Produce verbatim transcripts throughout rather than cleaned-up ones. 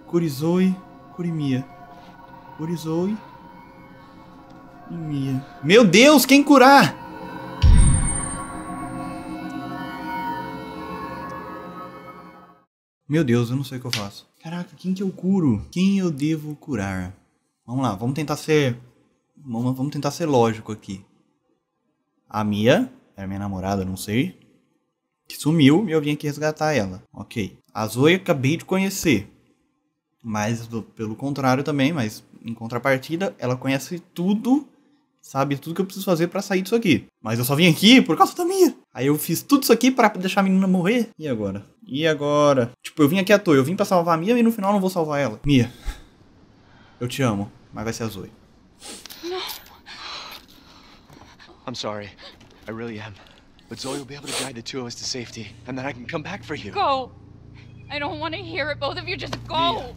Kurizoe, Kurimia. Kurizoe e Mia. Meu Deus, quem curar? Meu Deus, eu não sei o que eu faço. Caraca, quem que eu curo? Quem eu devo curar? Vamos lá, vamos tentar ser... Vamos, vamos tentar ser lógico aqui. A Mia, era minha namorada, não sei, que sumiu e eu vim aqui resgatar ela. Ok. A Zoe acabei de conhecer. Mas, do, pelo contrário também, mas em contrapartida, ela conhece tudo, sabe tudo que eu preciso fazer pra sair disso aqui. Mas eu só vim aqui por causa da Mia. Aí eu fiz tudo isso aqui pra deixar a menina morrer. E agora? E agora? Tipo, eu vim aqui à toa, eu vim pra salvar a Mia e no final eu não vou salvar ela. Mia, eu te amo, mas vai ser a Zoe. No. I'm sorry. I really am. But Zoe will be able to guide the two of us to safety, and then I can come back for you. Go! I don't want to hear it. Both of you just go! Mia.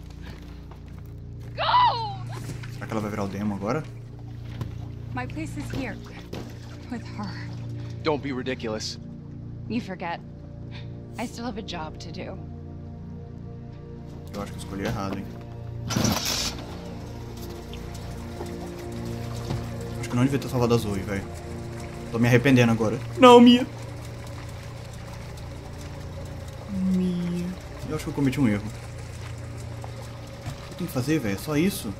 Go! Será que ela vai virar o demo agora? My place is here. With her. Don't be ridiculous. You forget. I still have a job to do. Eu acho que eu escolhi errado, hein? Acho que eu não devia ter salvado a Zoe, velho. Tô me arrependendo agora. Não, Mia. Mia. Eu acho que eu cometi um erro. O que eu tenho que fazer, velho? É só isso?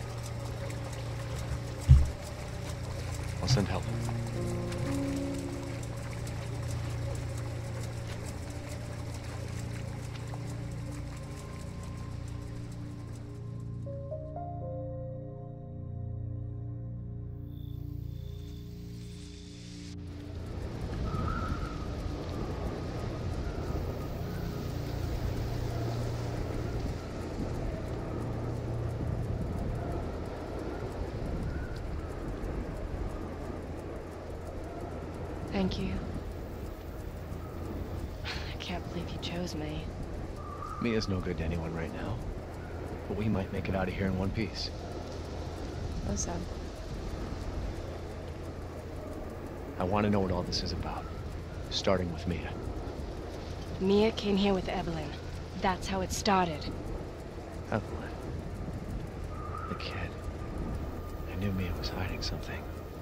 I'll send help. Thank you. I can't believe you chose me. Mia's no good to anyone right now. But we might make it out of here in one piece. Listen. I want to know what all this is about. Starting with Mia. Mia came here with Evelyn. That's how it started. Evelyn. The kid. I knew Mia was hiding something.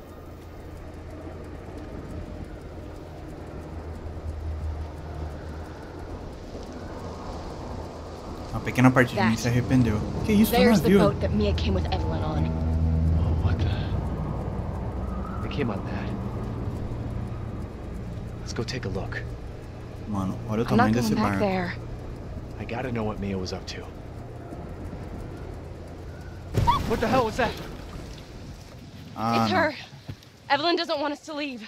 Uma pequena parte de mim se arrependeu. Que isso, tá There's the navio? boat that Mia came with Evelyn on. Oh, what the... They came on that. Let's go take a look. Mano, olha o I'm not tamanho going desse back barco. there. I gotta know what Mia was up to. What the hell was that? Ah, It's não. her. Evelyn doesn't want us to leave.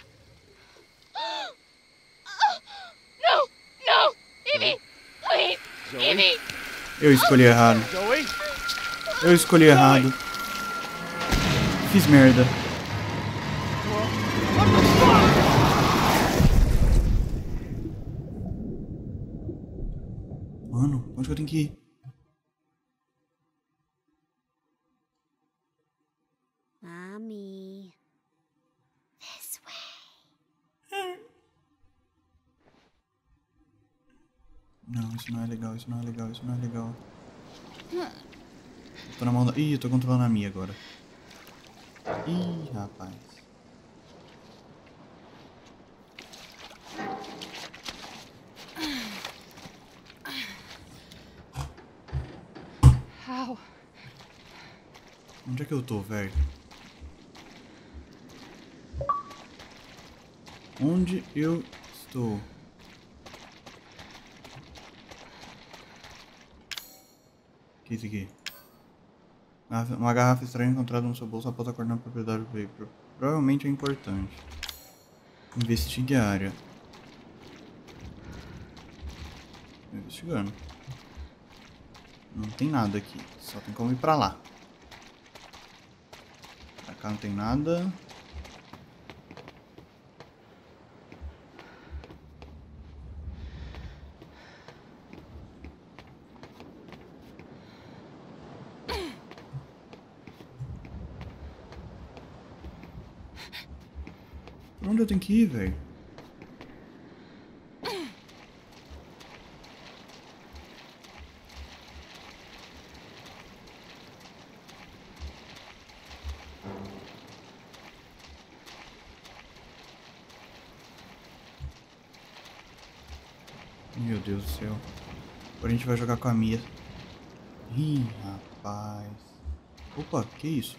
No! No! Evie! Please! Zoe? Evie! Eu escolhi errado. Zoe? Eu escolhi errado. Fiz merda. What the fuck? Mano, onde que eu tenho que ir? Mommy. This way. Não, isso não é legal, isso não é legal, isso não é legal. Eu tô na mão da... Ih, eu tô controlando a Mia agora. Ih, rapaz. How? Onde é que eu tô, velho? Onde eu estou? O que é isso aqui? Garrafa- Uma garrafa estranha encontrada no seu bolso após acordar na propriedade do veículo. Provavelmente é importante. Investigue a área. Tô investigando. Não tem nada aqui. Só tem como ir pra lá. Pra cá não tem nada. Pra onde eu tenho que ir, velho? Meu Deus do céu. Agora a gente vai jogar com a Mia. Ih, rapaz. Opa, que isso?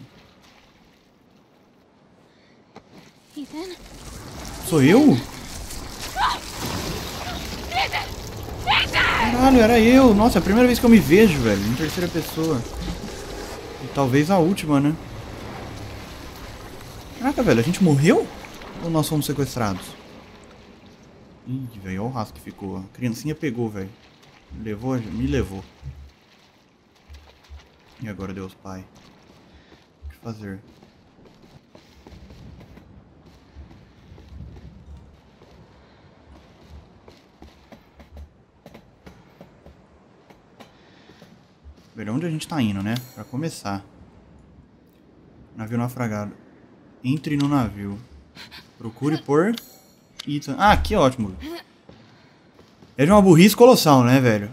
Ethan? Sou eu? Caralho, era eu. Nossa, é a primeira vez que eu me vejo, velho. Em terceira pessoa. E talvez a última, né? Caraca, velho, a gente morreu? Ou nós fomos sequestrados? Ih, velho, olha o rastro que ficou. A criancinha pegou, velho. Levou, me levou. E agora, Deus Pai? O que fazer? Ver onde a gente tá indo, né? Pra começar. Navio naufragado. Entre no navio. Procure por Ethan. Ah, que ótimo. É de uma burrice colossal, né, velho?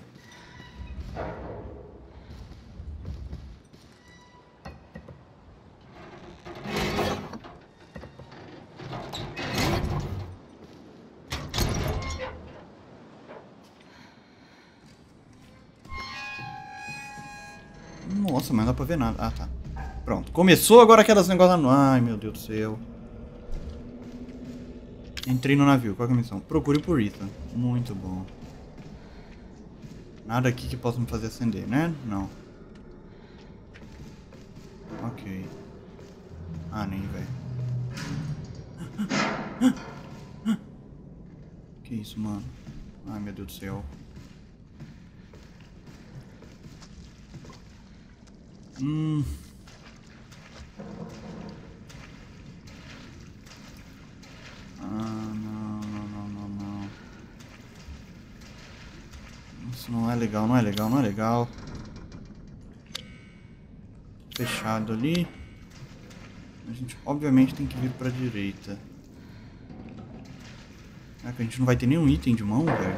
Nossa, mas não dá pra ver nada. Ah, tá. Pronto. Começou agora aquelas negócios... Ai, meu Deus do céu. Entrei no navio. Qual é a missão? Procure por Ethan. Muito bom. Nada aqui que possa me fazer acender, né? Não. Ok. Ah, nem, velho. Que isso, mano? Ai, meu Deus do céu. Hum... Ah, não, não, não, não, não. Isso não é legal, não é legal, não é legal. Fechado ali. A gente obviamente tem que vir pra direita. Será que a gente não vai ter nenhum item de mão, velho?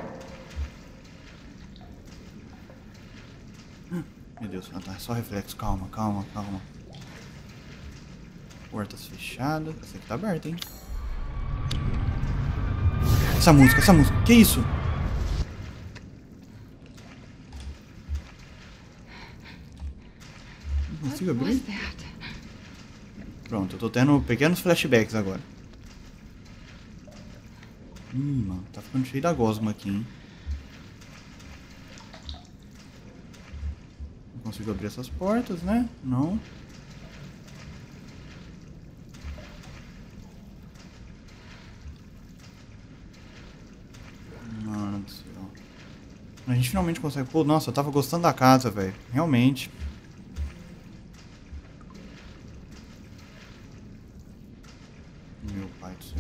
Meu Deus, ah, tá, é só reflexo. Calma, calma, calma. Portas fechadas. Essa aqui tá aberta, hein? Essa música, essa música. Que isso? Não consigo abrir? Pronto, eu tô tendo pequenos flashbacks agora. Ih, mano, tá ficando cheio da gosma aqui, hein? Não consigo abrir essas portas, né? Não. Mano do céu. A gente finalmente consegue... Pô, nossa, eu tava gostando da casa, velho. Realmente. Meu pai do céu.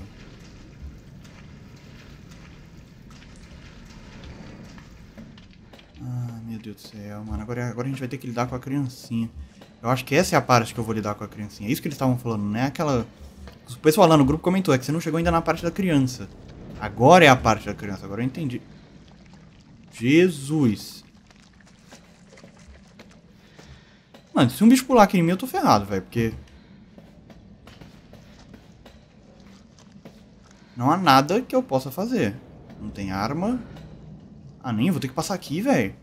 Ah, meu Deus do céu, mano. Agora, agora a gente vai ter que lidar com a criancinha. Eu acho que essa é a parte que eu vou lidar com a criancinha. É isso que eles estavam falando, né? Aquela... O pessoal lá no grupo comentou, é que você não chegou ainda na parte da criança. Agora é a parte da criança, agora eu entendi. Jesus. Mano, se um bicho pular aqui em mim, eu tô ferrado, velho, porque... Não há nada que eu possa fazer. Não tem arma. Ah, nem, eu vou ter que passar aqui, velho.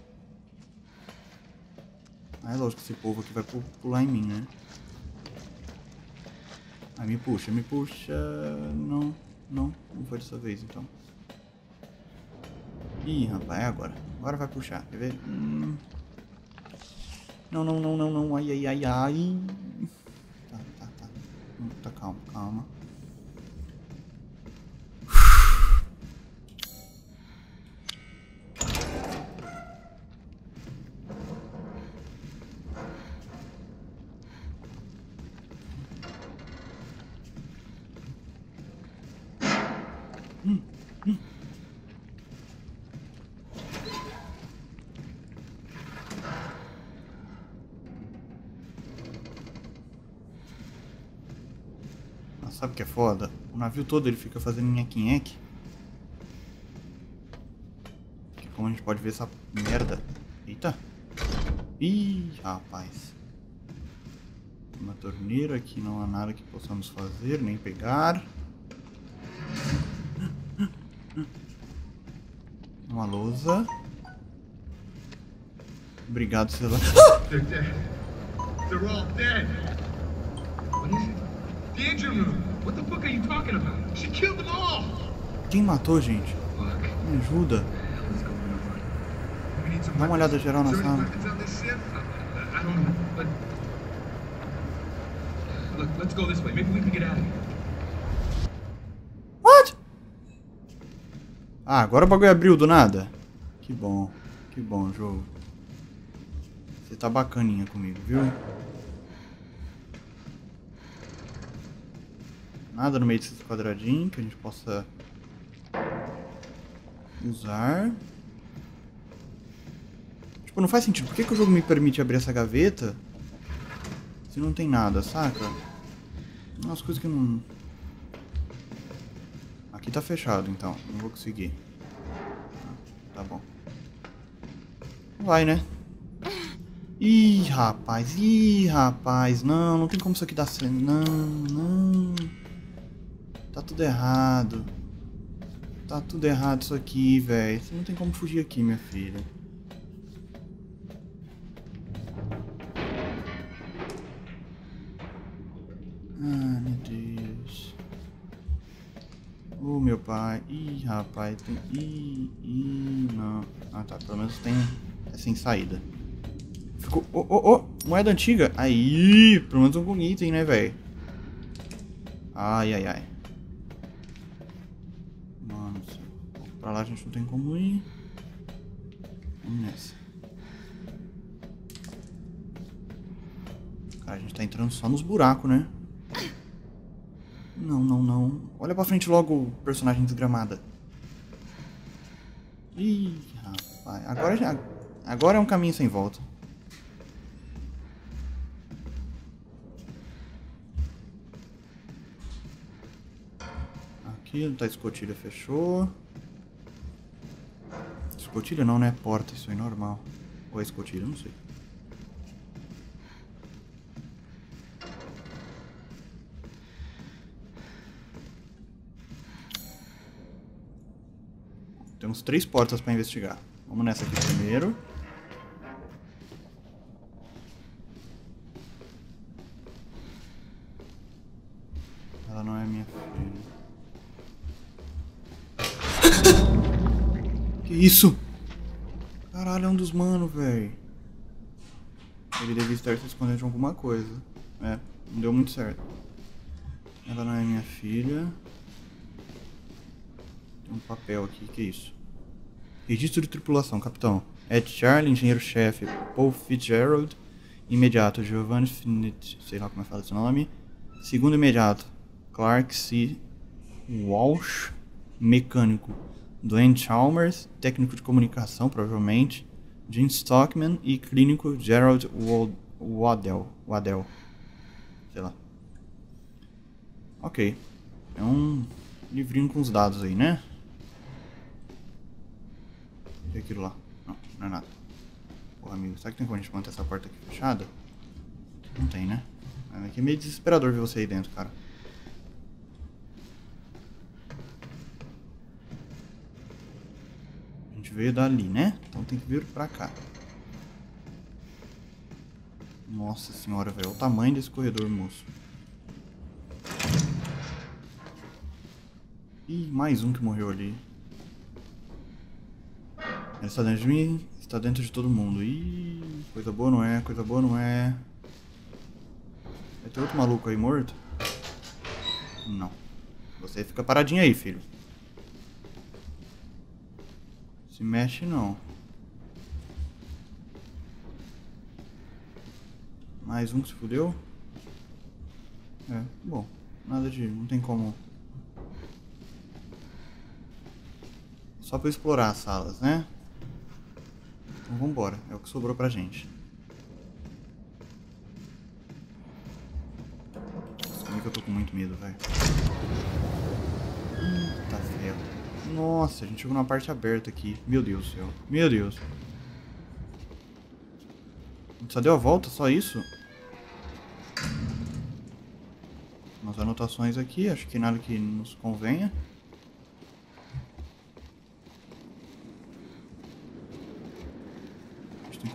Ah, é lógico que esse povo aqui vai pular em mim, né? Ah, me puxa, me puxa... Não, não, não foi dessa vez, então. Ih, rapaz, é agora. Agora vai puxar, quer ver? Hum... Não, não, não, não, não, ai, ai, ai, ai... Tá, tá, tá. Hum, tá, calma, calma. Hum, hum. Mas sabe o que é foda? O navio todo ele fica fazendo nheque-nheque. Que como a gente pode ver essa merda. Eita. Ih, rapaz. Uma torneira aqui, não há nada que possamos fazer, nem pegar. Uma lousa. Obrigado, celular. They're dead. They're all dead. What is it? The engine room. What the fuck are you talking about? She killed them all. Quem matou, gente? Fuck. Me ajuda. What's going on? We need some Dá uma olhada geral na Is there any sala. weapons on this ship? I, I don't know, but look, let's go this way. Maybe we can get out of here. What? Ah, agora o bagulho abriu do nada. Que bom. Que bom, jogo. Você tá bacaninha comigo, viu? Nada no meio desses quadradinhos que a gente possa usar. Tipo, não faz sentido. Por que, que o jogo me permite abrir essa gaveta se não tem nada, saca? Umas coisas que não... Aqui tá fechado, então. Não vou conseguir. Tá bom. Vai, né? Ih, rapaz. Ih, rapaz. Não, não tem como isso aqui dar certo. Não, não. Tá tudo errado. Tá tudo errado isso aqui, velho. Você não tem como fugir aqui, minha filha. Ah, meu Deus. Oh, meu pai. Ih, rapaz. Tem... Ih, ih, não. Ah, tá. Pelo menos tem... É sem saída. Ficou... Oh, oh, oh. Moeda antiga. Aí. Pelo menos um item, né, velho? Ai, ai, ai. Mano, pra lá a gente não tem como ir. Vamos nessa. Cara, a gente tá entrando só nos buracos, né? Não, não, não. Olha pra frente logo, personagem desgramada. Ih, rapaz. Agora, já, agora é um caminho sem volta. Aqui, tá, escotilha fechou. Escotilha não, né? Porta, isso aí é normal. Ou é escotilha, não sei. Temos três portas para investigar. Vamos nessa aqui primeiro. Ela não é minha filha. Que isso? Caralho, é um dos manos, velho. Ele devia estar se escondendo de alguma coisa. É, não deu muito certo. Ela não é minha filha. Um papel aqui, que é isso? Registro de tripulação, capitão. Ed Charlie, engenheiro-chefe Paul Fitzgerald. Imediato, Giovanni Finit, sei lá como é que fala esse nome. Segundo imediato, Clark C. Walsh. Mecânico, Dwayne Chalmers. Técnico de comunicação, provavelmente, Jim Stockman. E clínico, Gerald Waddell. Waddell. Sei lá. Ok. É um livrinho com os dados aí, né? E aquilo lá? Não, não é nada. Porra, amigo, será que tem como a gente manter essa porta aqui fechada? Não tem, né? Aqui é meio desesperador ver você aí dentro, cara. A gente veio dali, né? Então tem que vir pra cá. Nossa senhora, velho. Olha o tamanho desse corredor, moço. Ih, mais um que morreu ali. Ele está dentro de mim, está dentro de todo mundo. Ih, coisa boa não é, coisa boa não é. Vai ter outro maluco aí morto? Não. Você fica paradinho aí, filho. Se mexe não. Mais um que se fudeu? É, bom. Nada de... não tem como... Só pra eu explorar as salas, né? Então vambora, é o que sobrou pra gente. Nossa, como é que eu tô com muito medo, velho. Eita ferro. Nossa, a gente chegou numa parte aberta aqui. Meu Deus do céu. Meu Deus. A gente só deu a volta, só isso? Umas anotações aqui, acho que nada que nos convenha.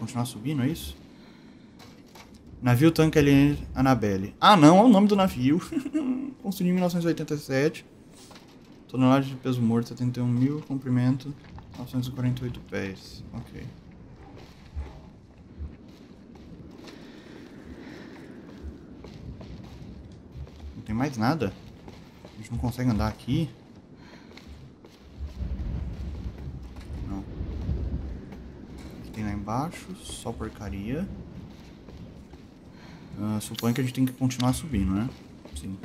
continuar subindo, é isso? Navio tanque ali, Annabelle. Ah, não, é o nome do navio. Construído em mil novecentos e oitenta e sete. Tonelagem de peso morto, setenta e um mil. Comprimento, novecentos e quarenta e oito pés. Ok. Não tem mais nada? A gente não consegue andar aqui? Não. O que tem lá embaixo? Só porcaria. Uh, suponho que a gente tem que continuar subindo, né? Sim.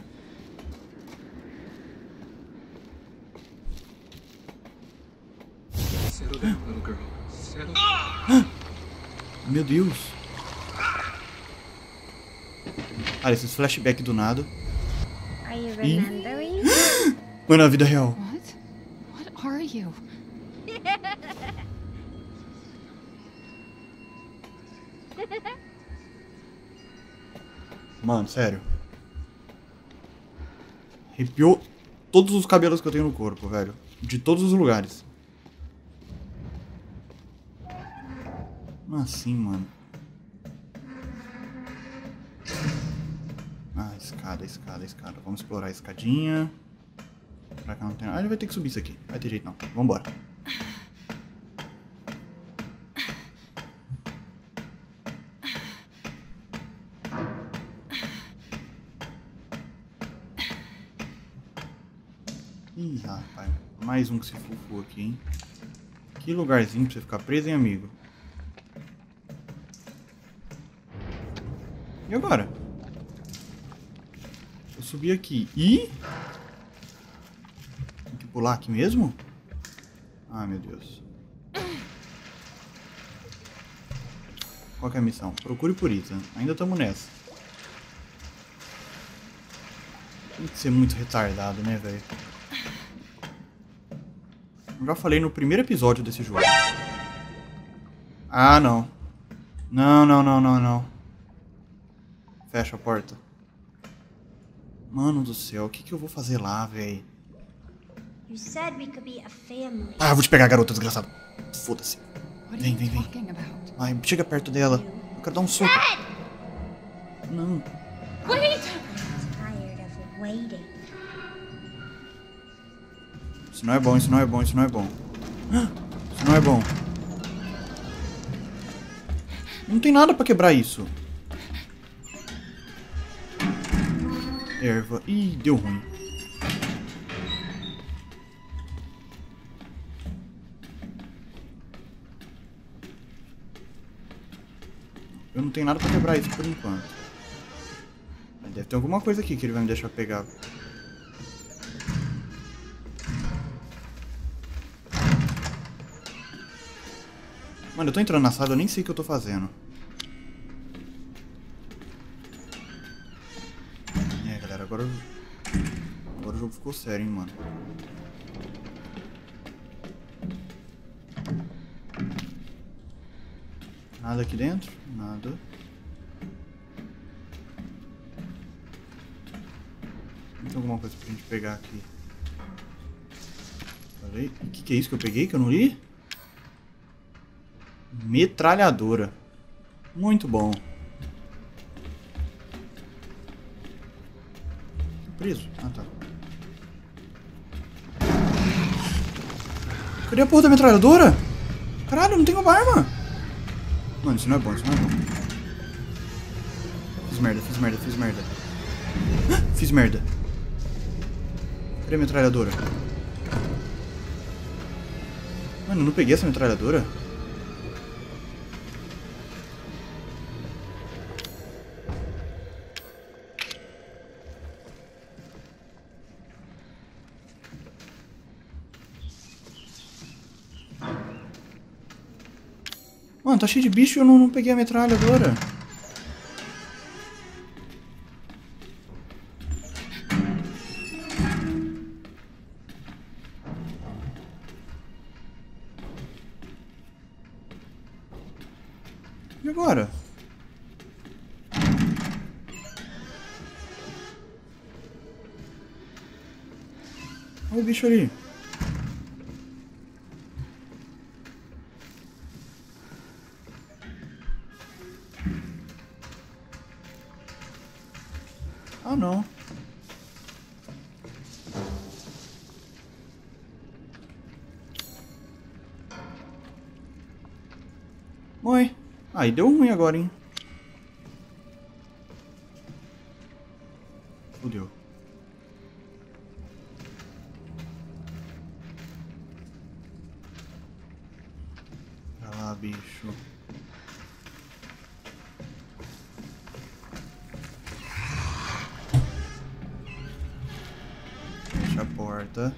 Settle down, little girl. Settle. Meu Deus. Olha, esses flashbacks do nada. Are you Ih. remembering? Mano, a vida real. What? What are you? Mano, sério. Arrepiou todos os cabelos que eu tenho no corpo, velho. De todos os lugares. Como assim, mano? Ah, escada, escada, escada. Vamos explorar a escadinha. Pra cá não tem nada. Ah, ele vai ter que subir isso aqui. Vai ter jeito não. Vambora. Ih, rapaz. Mais um que se fufou aqui, hein? Que lugarzinho pra você ficar preso, hein, amigo? E agora? Eu subi aqui. E... tem que pular aqui mesmo? Ah, meu Deus. Qual que é a missão? Procure por Ethan. Ainda estamos nessa. Tem que ser muito retardado, né, velho? Eu já falei no primeiro episódio desse jogo. Ah, não. Não, não, não, não, não. Fecha a porta. Mano do céu, o que que eu vou fazer lá, velho? You said we could be a family. Ah, eu vou te pegar, garota, desgraçado. Foda-se. What are Vem, you vem, vem. talking about? Vai, chega perto dela. Eu quero dar um soco. Não. Wait! Tired of waiting. Isso não é bom, isso não é bom, isso não é bom. Isso não é bom. Não tem nada pra quebrar isso. Erva. Ih, deu ruim. Eu não tenho nada pra quebrar isso por enquanto. Mas deve ter alguma coisa aqui que ele vai me deixar pegar. Mano, eu tô entrando na sala, eu nem sei o que eu tô fazendo. É, galera, agora... Agora o jogo ficou sério, hein, mano. Nada aqui dentro? Nada. Tem alguma coisa pra gente pegar aqui? Falei. O que que é isso que eu peguei que eu não li? Metralhadora. Muito bom. Tô preso? Ah, tá. Cadê a porra da metralhadora? Caralho, não tenho uma arma. Mano, isso não é bom, isso não é bom. Fiz merda, fiz merda, fiz merda. Ah, fiz merda. Cadê a metralhadora? Mano, eu não peguei essa metralhadora? Mano, tá cheio de bicho e eu não, não peguei a metralhadora. E agora? Olha o bicho ali. Oi. Aí deu ruim agora, hein? Fudeu. Vai lá, bicho. Fecha a porta.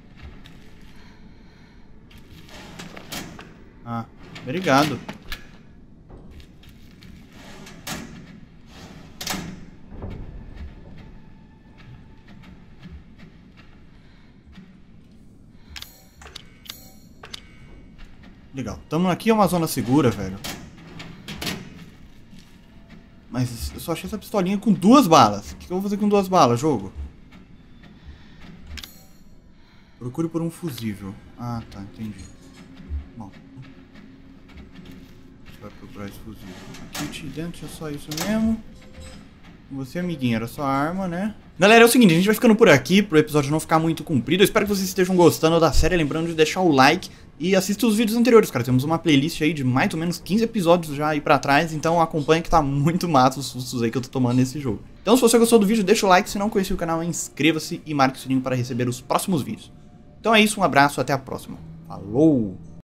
Ah, obrigado. Legal. Tamo aqui, é uma zona segura, velho. Mas eu só achei essa pistolinha com duas balas. O que eu vou fazer com duas balas, jogo? Procure por um fusível. Ah, tá, entendi. Bom. A gente vai procurar esse fusível. Aqui dentro é só isso mesmo. Você, amiguinho, era só arma, né? Galera, é o seguinte, a gente vai ficando por aqui pro episódio não ficar muito comprido. Eu espero que vocês estejam gostando da série. Lembrando de deixar o like e assistir os vídeos anteriores, cara. Temos uma playlist aí de mais ou menos quinze episódios já aí pra trás. Então acompanha que tá muito massa os sustos aí que eu tô tomando nesse jogo. Então se você gostou do vídeo, deixa o like. Se não conhecia o canal, inscreva-se e marque o sininho para receber os próximos vídeos. Então é isso, um abraço, até a próxima. Falou!